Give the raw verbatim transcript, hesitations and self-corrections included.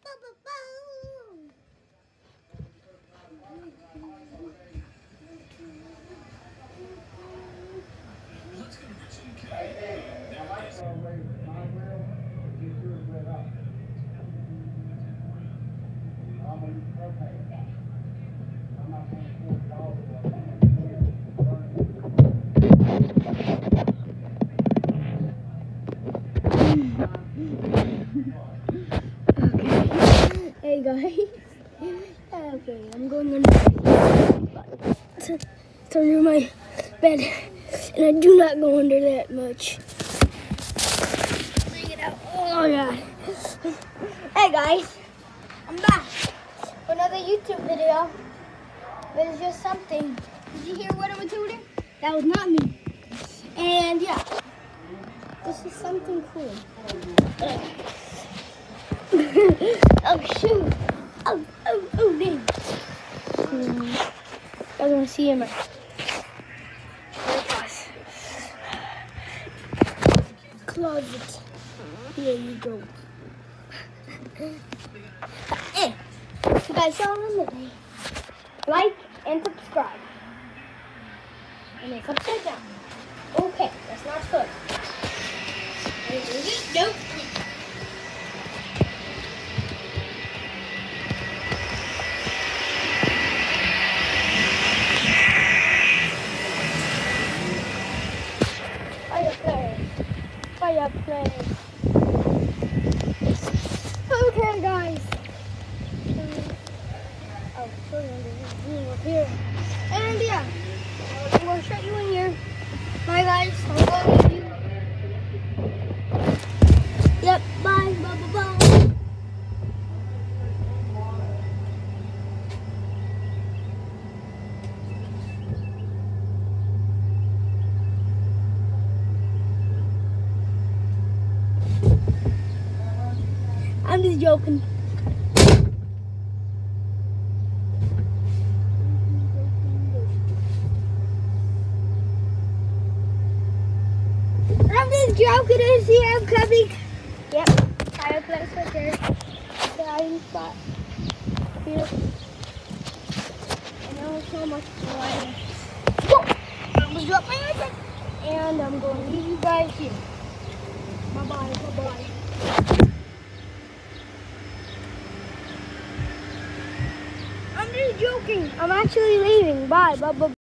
Hey guys. Okay, I'm going under to, to under my bed, and I do not go under that much. Bring it out. Oh god. Hey guys, I'm back for another YouTube video. But it's just something. Did you hear what I was doing? That was not me. And yeah, this is something cool. Oh shoot! Oh oh oh dang! Hmm. I want to see him. Closet. Here you go. Hey, you guys saw him today. Like and subscribe. And it's upside down. Okay, that's not good. Nope. Fireplace. Okay, guys. Oh, sorry, there's a room up here. And yeah, I'm gonna shut you in here. Bye, guys. I'm going to you. Yep. Bye. Bye. Bye. Bye. I'm just joking. I'm just joking. I see I'm coming. Yep. Fireplace right there. The hiding spot. Here. I know so much water. I'm gonna drop my iPad. And I'm going to leave you guys here. Bye bye. Bye bye. I'm just joking. I'm actually leaving. Bye. Bye. Bye.